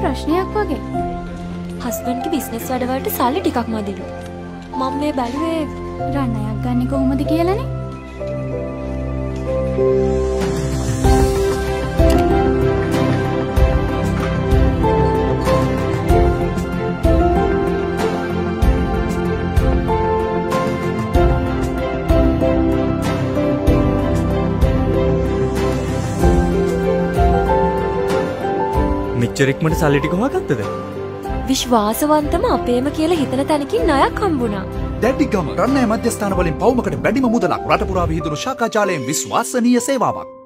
ප්‍රශ්නයක් වගේ. හස්බන්ඩ්ගේ බිස්නස් වැඩවලට සල්ලි ටිකක් මදිලු. මම මේ බැලුවේ රණයක් ගන්න කොහොමද කියලානේ. මෙච්චර ඉක්මනට සල්ලි ටික හොයාගත්තද? විශ්වාසවන්තම අපේම කියලා හිතන තැනකින් ණයක් හම්බුණා. Dedigama රණ්ණය මධ්‍යස්ථාන වලින් පවුමකට වැඩිම මුදලක් රට පුරා විහිදුණු ශාඛා ජාලයෙන් විශ්වසනීය සේවාවක්.